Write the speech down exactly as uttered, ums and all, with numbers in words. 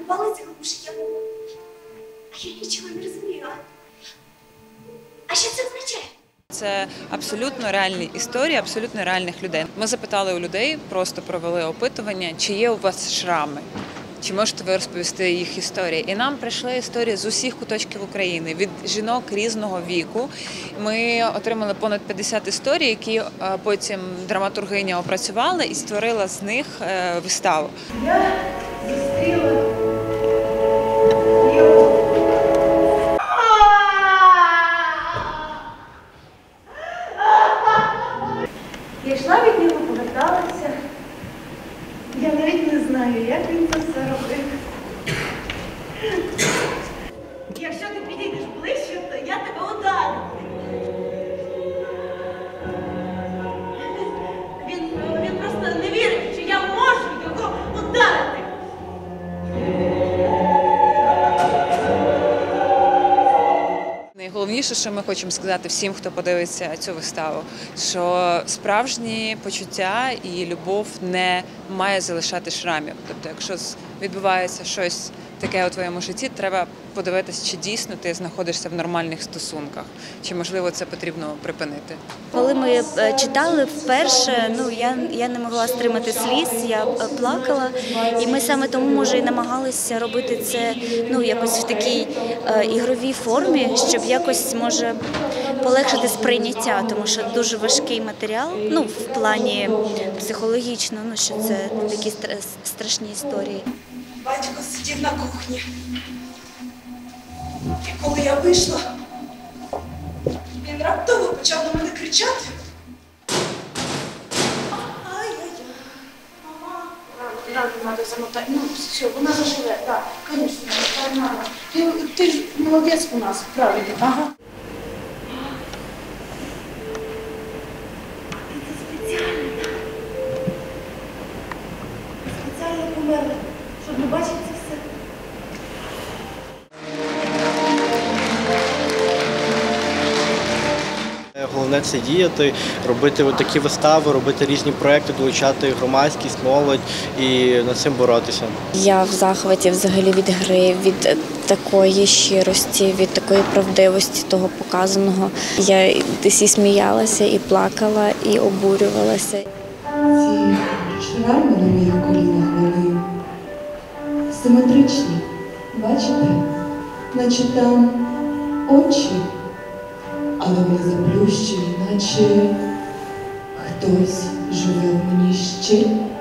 палиця глушить, я... А я нічого не розумію. А що це означає? Це абсолютно реальні історії, абсолютно реальних людей. Ми запитали у людей, просто провели опитування, чи є у вас шрами, чи можете ви розповісти їх історії. І нам прийшли історії з усіх куточків України, від жінок різного віку. Ми отримали понад п'ятдесят історій, які потім драматургиня опрацювала і створила з них виставу. Я зустріла Я йшла від нього, поверталася. Я навіть не знаю, як він це все робив. Якщо ти підійдеш ближче, то я тебе ударю. Він, він просто не вірить, що я можу його ударити. Найголовніше, що ми хочемо сказати всім, хто подивиться цю виставу, що справжні почуття і любов не має залишати шрамів. Тобто, якщо відбувається щось таке у твоєму житті, треба подивитися, чи дійсно ти знаходишся в нормальних стосунках, чи, можливо, це потрібно припинити. Коли ми читали вперше, ну, я, я не могла стримати сліз, я плакала, і ми саме тому, може, і намагалися робити це, ну, якось в такій е, ігровій формі, щоб якось, може, полегшити сприйняття, тому що дуже важкий матеріал, ну, в плані психологічно, ну, що це такі страшні історії. Батько сидів на кухні. І коли я вийшла, він раптово почав на мене кричати. Ай-яй-яй. Мама. Рано треба замотати. Ну, все, вона заживе, так, звісно, так треба. Ти, ти ж молодець у нас, правильно, ага. Це спеціально, так? Спеціально померли, щоб не бачити це все. Головне – це діяти, робити такі вистави, робити різні проекти, долучати громадськість, молодь і над цим боротися. Я в захваті взагалі від гри, від такої щирості, від такої правдивості того показаного. Я десь і сміялася, і плакала, і обурювалася. Ці шрами на моїх колінах вони симетричні. Бачите? Наче там очі, але вони заплющені, наче хтось живе в мені ще.